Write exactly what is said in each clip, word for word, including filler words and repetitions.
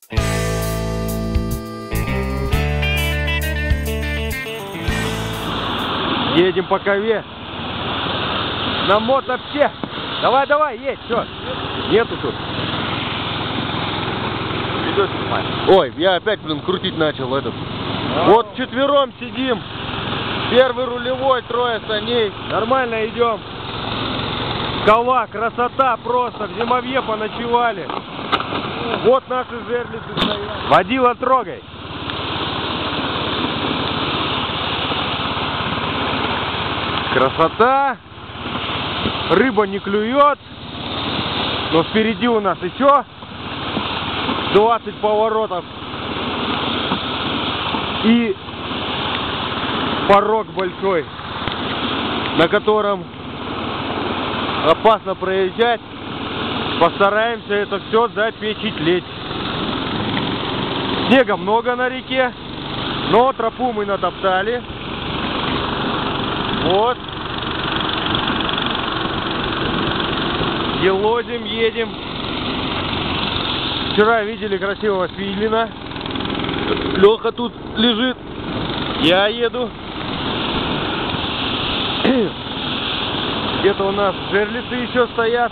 Едем по кове. На мотопсе. Давай, давай, едь, что? Нету тут. Ой, я опять, блин, крутить начал этот. А-а-а. Вот вчетвером сидим. Первый рулевой, трое саней. Нормально идем. Кова, красота просто. В зимовье поночевали. Вот наши жерлицы стоят. Водила, трогай. Красота. Рыба не клюет. Но впереди у нас еще двадцать поворотов. И порог большой, на котором опасно проезжать. Постараемся это все запечатлеть. Снега много на реке, но тропу мы натоптали. Вот. Елозим, едем. Вчера видели красивого филина. Леха тут лежит. Я еду. Где-то у нас жерлицы еще стоят.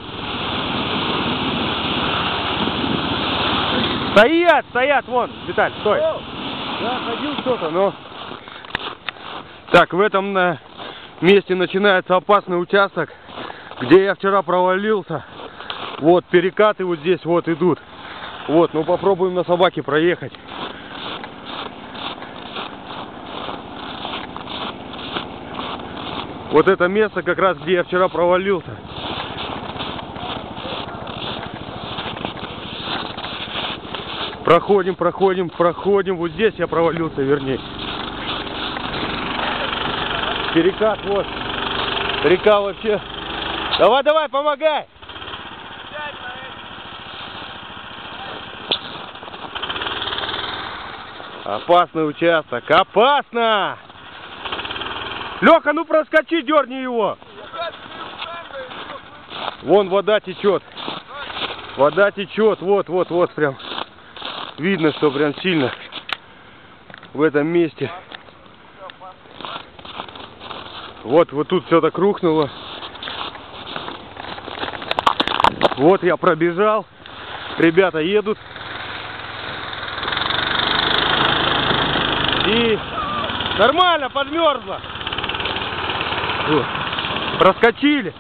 Стоят, стоят, вон, Виталь, стой. Да, ходил кто-то, но... Так, в этом на месте начинается опасный участок, где я вчера провалился. Вот, перекаты вот здесь вот идут. Вот, ну попробуем на собаке проехать. Вот это место как раз, где я вчера провалился. Проходим, проходим, проходим. Вот здесь я провалился, вернее. Перекат, вот. Река вообще. Давай, давай, помогай. Опасный участок. Опасно! Леха, ну проскочи, дерни его. Вон вода течет. Вода течет. Вот, вот, вот прям. Видно, что прям сильно в этом месте. Вот, вот тут все так рухнуло. Вот я пробежал. Ребята едут. И нормально, подмерзло. Вот. Проскочили.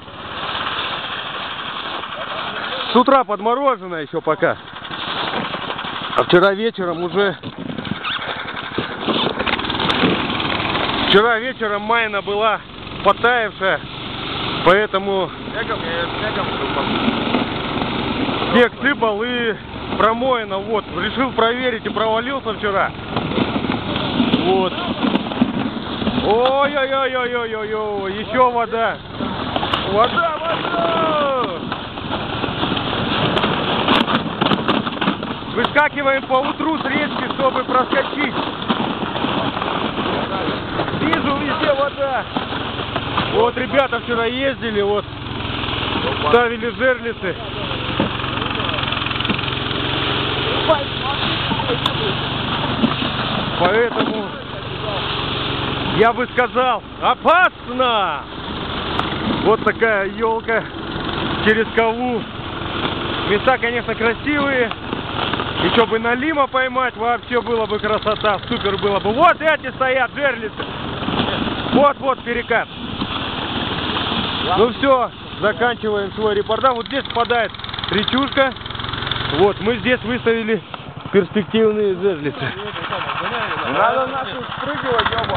С утра подморожено еще пока. А вчера вечером уже... Вчера вечером майна была потаявшая, поэтому снег сыпал и промоено. Вот, решил проверить и провалился вчера. Вот. Ой-ой-ой-ой-ой-ой-ой, еще вода. Вода, вода! Выскакиваем по утру с речки, чтобы проскочить. Вижу везде вода. Вот ребята вчера ездили, вот ставили жерлицы. Поэтому я бы сказал, опасно! Вот такая елка через кову. Места, конечно, красивые. Еще бы налима поймать, вообще было бы красота, супер было бы. Вот эти стоят, жерлицы. Вот-вот перекат. Ну все, заканчиваем свой репортаж. Вот здесь впадает речушка. Вот, мы здесь выставили перспективные жерлицы. Надо нашу спрыгивать, ёба.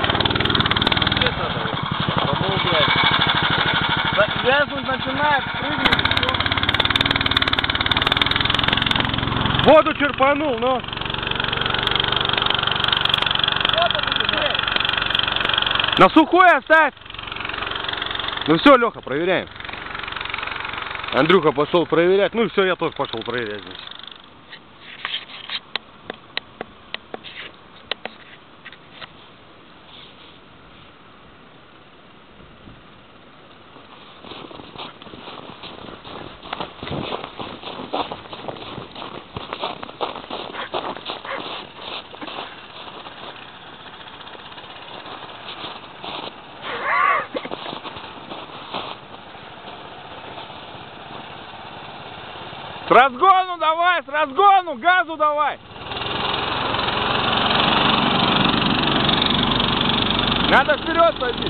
Вязнуть начинает, спрыгивать, все. Воду черпанул, но... На сухой оставь! Ну все, Леха, проверяем. Андрюха пошел проверять. Ну и все, я тоже пошел проверять здесь. разгону давай, с разгону, газу давай. Надо вперед пойти.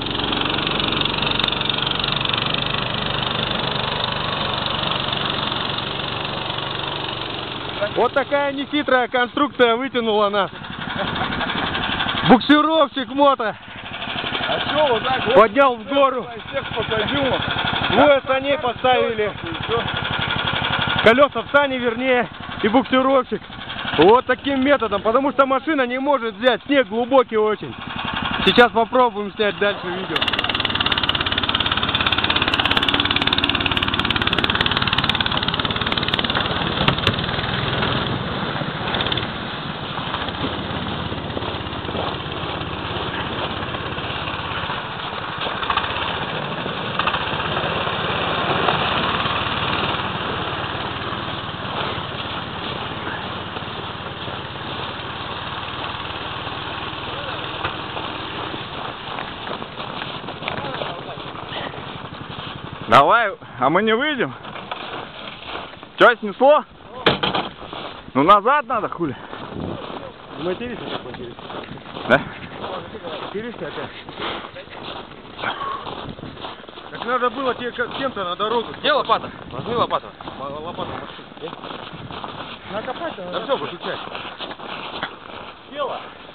Вот такая нехитрая конструкция вытянула нас. Буксировщик мото. А что вот так вот? Поднял в гору. Всех посадил. Двое саней поставили. Колеса в сани, вернее, и буксировщик. Вот таким методом, потому что машина не может взять. Снег глубокий очень. Сейчас попробуем снять дальше видео. Давай, а мы не выйдем? Что, снесло? Ну назад надо, хули. Матерись, как матерись. Да? Матерись опять. Так надо было тебе как кем-то на дорогу. Где лопата? Возьми лопату. Лопату машину. Накопать, Да все, выключай. Дело.